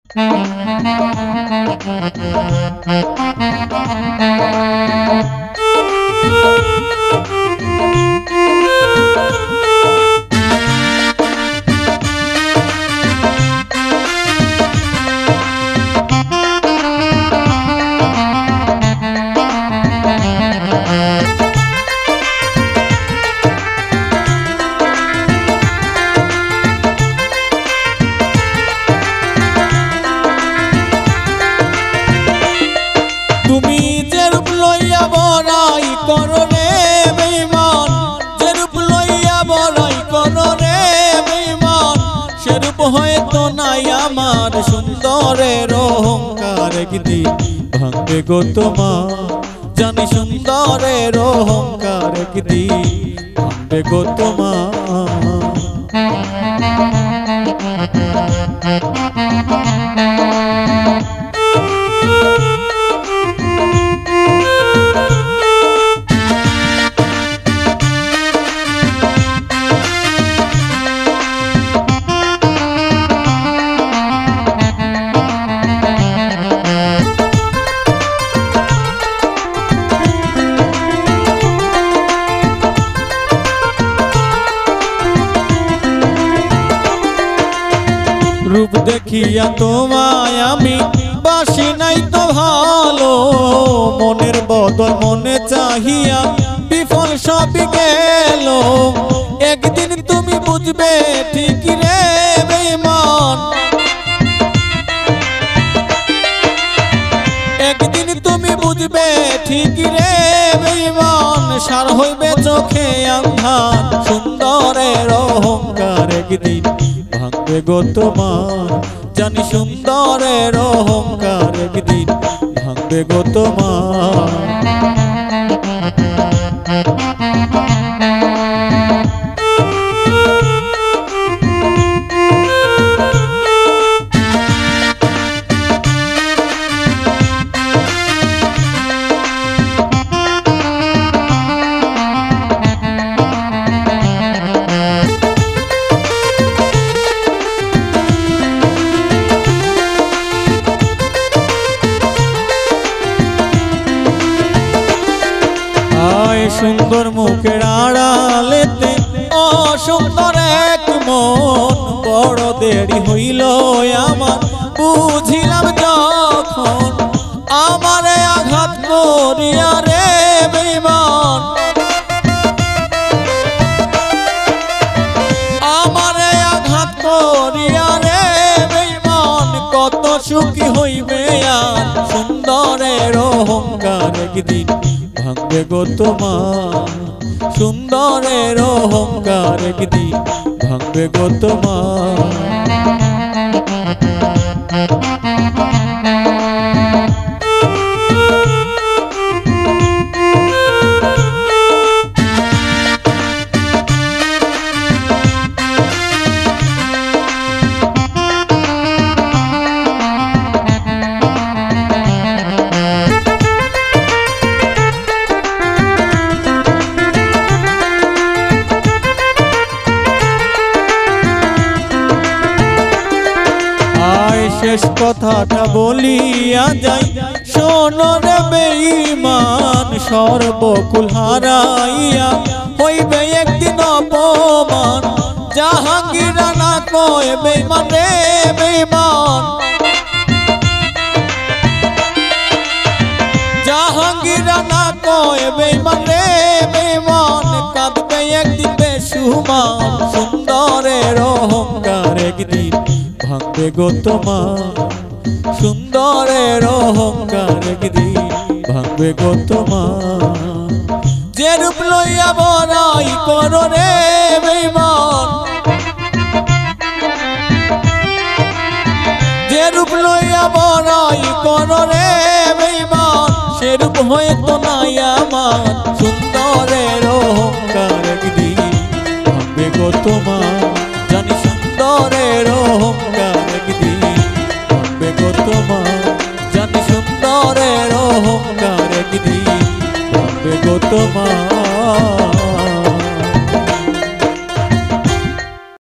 তুমি যে রূপ লইয়া বড়াই করো রে বেঈমান, যে রূপ লইয়া বড়াই করো রে বেঈমান, সে রূপ হয়তো নাই আমার। সুন্দরের অহংকার একদিন ভাঙবে গো তোমার, জানি সুন্দরের অহংকার একদিন ভাঙবে গো তোমার। রূপ দেখিয়া তোমায় আমি বাসি নাই তো ভালো, মনের বদল মনে চাহিয়া বিফল সবই গেল। একদিন তুমি বুঝবে ঠিক রে বেঈমান, একদিন তুমি বুঝবে ঠিক রে বেঈমান, সার হইবে চোখে আন্ধার। সুন্দরের অহংকার একদিন ভাঙবে গো তোমার, জানি সুন্দরের অহংকার একদিন ভাঙবে গো তোমার। সুন্দর মুখের আড়ালেতে অসুন্দর এক মন, বড় দেরি হইল আমার বুঝিলাম যখন। আমারে আঘাত করিয়া রে বেঈমান, আমারে আঘাত করিয়া রে বেঈমান, কত সুখী হইবে আর। সুন্দরের অহংকার একদিন ভাঙবে গো তোমার, সুন্দরের অহংকার একদিন ভাঙবে গো তোমার। শেষ কথাটা বলিয়া যাই, শোনো রে বেঈমান, সর্বকুল হারাইয়া হইবে একদিন অপমান। জাহাঙ্গীর রানা কয় বেঈমান রে বেঈমান, জাহাঙ্গীর রানা কয় বেঈমান রে বেঈমান, কাঁদবে একদিন বেসুমান। সুন্দরের অহংকার একদিন ভাঙবে গো তোমার, সুন্দরের অহংকার একদিন ভাঙবে গো তোমার। যে রূপ লইয়া বড়াই করো রে বেঈমান, যে রূপ লইয়া বড়াই করো রে বেঈমান, সে রূপ হয়তো নাই আমার। সুন্দরের অহংকার একদিন ভাঙবে গো তোমার, জানি সুন্দরের অহংকার একদিন ভাঙবে গো তোমার, জানি সুন্দরের অহংকার একদিন ভাঙবে গো তোমার।